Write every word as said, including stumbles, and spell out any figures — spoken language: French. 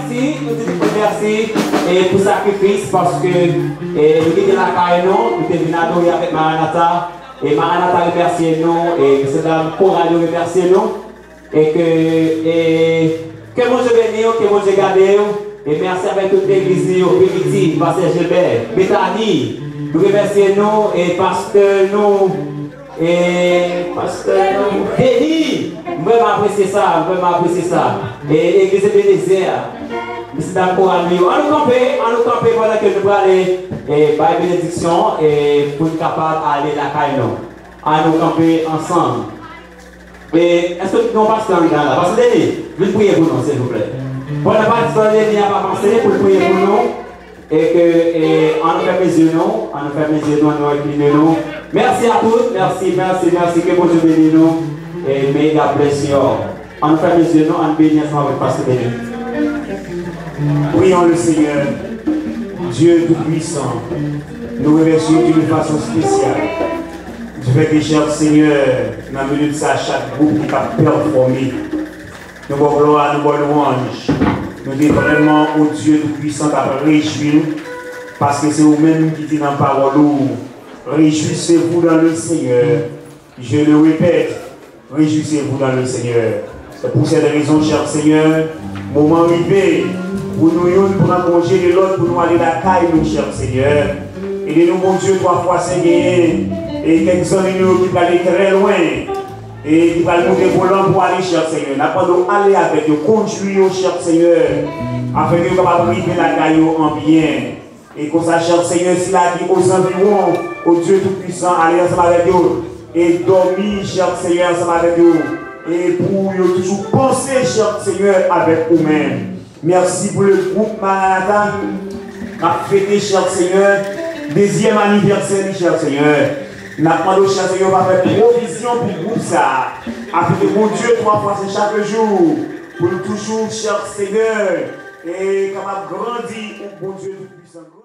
merci, nous disons merci et pour le sacrifice parce que nous sommes la caille, nous sommes venus adorer avec Maranatha. Et Maranatha remercie nous, et que c'est un courage de remercier nous. Et que, et, que mon Dieu bénisse, que mon Dieu garde. Et merci avec toute l'église, Primitive, Pasteur Gilbert, Bethany. Nous remercions nous, et parce que nous, et parce que nous, Denis, vraiment apprécier ça, vraiment apprécier ça. Et l'église de désert. C'est un courage. On nous camper, on nous camper pendant que nous allons aller par bénédiction et pour être capable d'aller la caille. On nous camper ensemble. Et est-ce que nous passons dans le là? Parce que Denis, vous priez pour nous, s'il vous plaît. Pour ne pas dire Denis à avancer, pour prier pour nous. Et que, et, on nous fait mes yeux, nous, on nous fait mes yeux, nous, on nous incline nous. Merci à tous, merci, merci, merci, que bon Dieu bénisse nous. Et may God bless you all. On nous fait mes yeux, nous, on bénit ensemble avec Pasteur Denis. Prions le Seigneur, Dieu Tout-Puissant, nous remercions d'une façon spéciale. Du fait que, cher Seigneur, dans le milieu de ça, chaque groupe qui a performé, nous voulons gloire, nous voulons louange. Nous disons vraiment au Dieu Tout-Puissant qui a réjoui nous, parce que c'est vous-même qui dit dans la parole, réjouissez-vous dans le Seigneur. Je le répète, réjouissez-vous dans le Seigneur. C'est pour cette raison, cher Seigneur, moment arrivé, pour nous prendre congé de l'autre, pour nous aller à la caille, nous, cher Seigneur. Et de nous, mon Dieu, trois fois Seigneur, et quelques amis nous qui vont aller très loin, et qui vont monter volant pour aller, cher Seigneur. Nous allons aller avec nous, conduire, cher Seigneur, afin que nous puissions arriver la caille en bien. Et comme ça, cher Seigneur, si la vie aux environs, au Dieu Tout-Puissant, aller ensemble avec nous, et dormir, cher Seigneur, ensemble avec nous. Et pour toujours penser, cher Seigneur, avec vous-même. Merci pour le groupe Maranatha qui a fêté, cher Seigneur, deuxième anniversaire, cher Seigneur. Nous avons demandé, cher Seigneur, de faire provision pour le groupe ça. Afin que mon Dieu, trois fois c'est chaque jour, pour toujours, cher Seigneur, et capable de grandir, au bon Dieu Tout-Puissant.